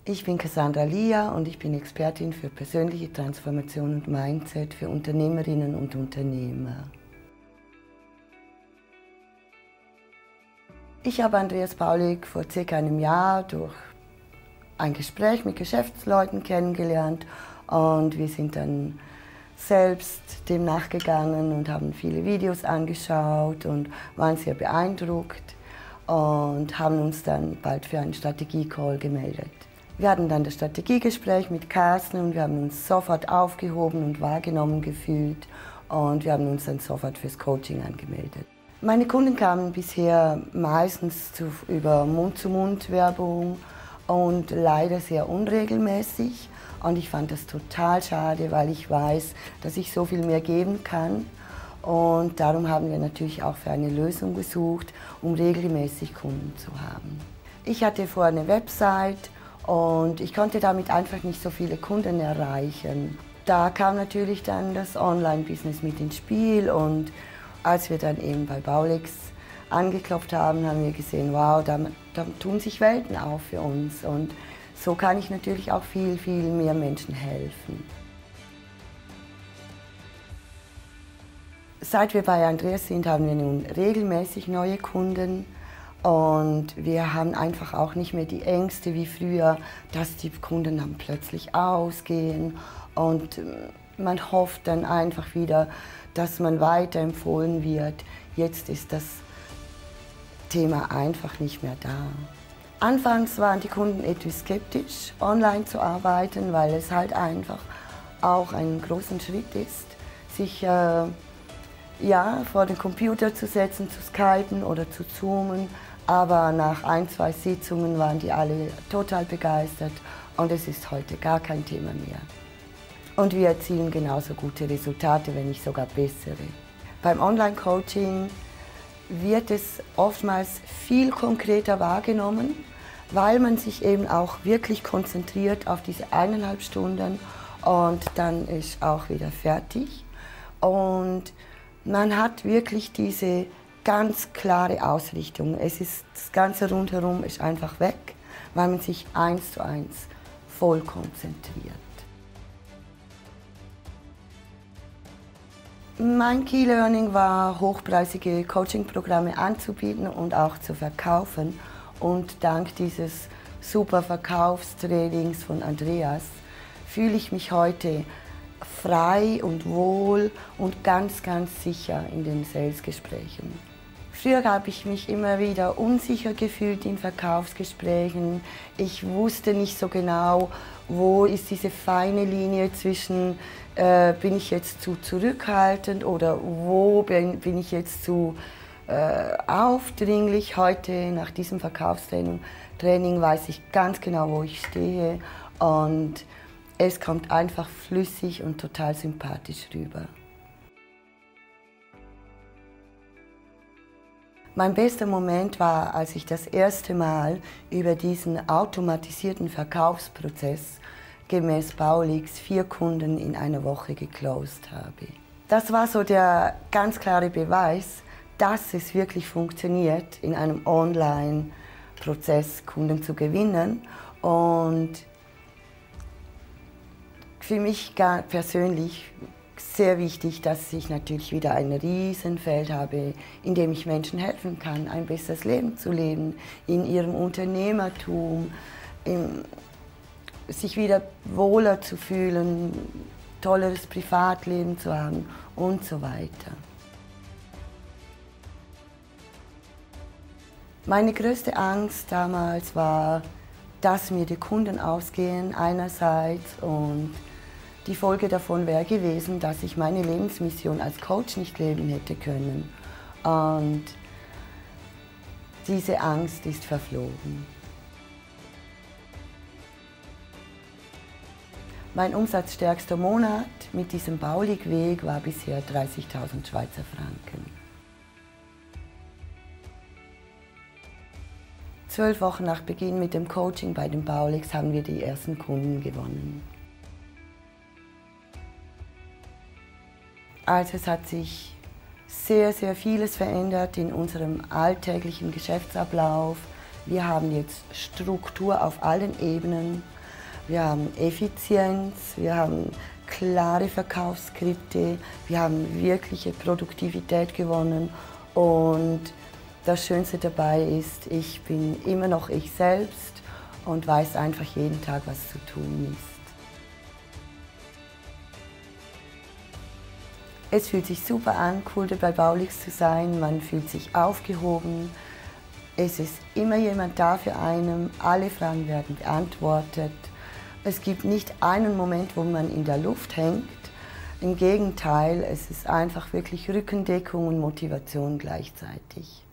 Ich bin Cassandra Lia und ich bin Expertin für persönliche Transformation und Mindset für Unternehmerinnen und Unternehmer. Ich habe Andreas Paulig vor circa einem Jahr durch ein Gespräch mit Geschäftsleuten kennengelernt und wir sind dann selbst dem nachgegangen und haben viele Videos angeschaut und waren sehr beeindruckt und haben uns dann bald für einen Strategie-Call gemeldet. Wir hatten dann das Strategiegespräch mit Carsten und wir haben uns sofort aufgehoben und wahrgenommen gefühlt und wir haben uns dann sofort fürs Coaching angemeldet. Meine Kunden kamen bisher meistens über Mund-zu-Mund-Werbung und leider sehr unregelmäßig. Und ich fand das total schade, weil ich weiß, dass ich so viel mehr geben kann. Und darum haben wir natürlich auch für eine Lösung gesucht, um regelmäßig Kunden zu haben. Ich hatte vorher eine Website und ich konnte damit einfach nicht so viele Kunden erreichen. Da kam natürlich dann das Online-Business mit ins Spiel und als wir dann eben bei Baulix angeklopft haben, haben wir gesehen, wow, da tun sich Welten auf für uns und so kann ich natürlich auch viel mehr Menschen helfen. Seit wir bei Andreas sind, haben wir nun regelmäßig neue Kunden und wir haben einfach auch nicht mehr die Ängste wie früher, dass die Kunden dann plötzlich ausgehen und man hofft dann einfach wieder, dass man weiterempfohlen wird. Jetzt ist das Thema einfach nicht mehr da. Anfangs waren die Kunden etwas skeptisch, online zu arbeiten, weil es halt einfach auch ein großer Schritt ist, sich vor den Computer zu setzen, zu skypen oder zu zoomen. Aber nach 1, 2 Sitzungen waren die alle total begeistert und es ist heute gar kein Thema mehr. Und wir erzielen genauso gute Resultate, wenn nicht sogar bessere. Beim Online-Coaching wird es oftmals viel konkreter wahrgenommen, weil man sich eben auch wirklich konzentriert auf diese 1,5 Stunden und dann ist auch wieder fertig. Und man hat wirklich diese ganz klare Ausrichtung. Das Ganze rundherum ist einfach weg, weil man sich 1:1 voll konzentriert. Mein Key Learning war, hochpreisige Coaching-Programme anzubieten und auch zu verkaufen. Und dank dieses super Verkaufstrainings von Andreas fühle ich mich heute frei und wohl und ganz sicher in den Sales-Gesprächen. Früher habe ich mich immer wieder unsicher gefühlt in Verkaufsgesprächen. Ich wusste nicht so genau, wo ist diese feine Linie zwischen, bin ich jetzt zu zurückhaltend oder wo bin ich jetzt zu aufdringlich. Heute nach diesem Verkaufstraining weiß ich ganz genau, wo ich stehe und es kommt einfach flüssig und total sympathisch rüber. Mein bester Moment war, als ich das erste Mal über diesen automatisierten Verkaufsprozess gemäß Baulix 4 Kunden in einer Woche geclosed habe. Das war so der ganz klare Beweis, dass es wirklich funktioniert, in einem Online-Prozess Kunden zu gewinnen. Und für mich persönlich sehr wichtig, dass ich natürlich wieder ein Riesenfeld habe, in dem ich Menschen helfen kann, ein besseres Leben zu leben, in ihrem Unternehmertum, sich wieder wohler zu fühlen, tolleres Privatleben zu haben und so weiter. Meine größte Angst damals war, dass mir die Kunden ausgehen einerseits und die Folge davon wäre gewesen, dass ich meine Lebensmission als Coach nicht leben hätte können. Und diese Angst ist verflogen. Mein umsatzstärkster Monat mit diesem Baulig-Weg war bisher 30.000 Schweizer Franken. 12 Wochen nach Beginn mit dem Coaching bei den Baulix haben wir die ersten Kunden gewonnen. Also es hat sich sehr vieles verändert in unserem alltäglichen Geschäftsablauf. Wir haben jetzt Struktur auf allen Ebenen. Wir haben Effizienz, wir haben klare Verkaufsskripte, wir haben wirkliche Produktivität gewonnen und das Schönste dabei ist, ich bin immer noch ich selbst und weiß einfach jeden Tag, was zu tun ist. Es fühlt sich super an, cool bei Baulix zu sein, man fühlt sich aufgehoben. Es ist immer jemand da für einen, alle Fragen werden beantwortet. Es gibt nicht einen Moment, wo man in der Luft hängt. Im Gegenteil, es ist einfach wirklich Rückendeckung und Motivation gleichzeitig.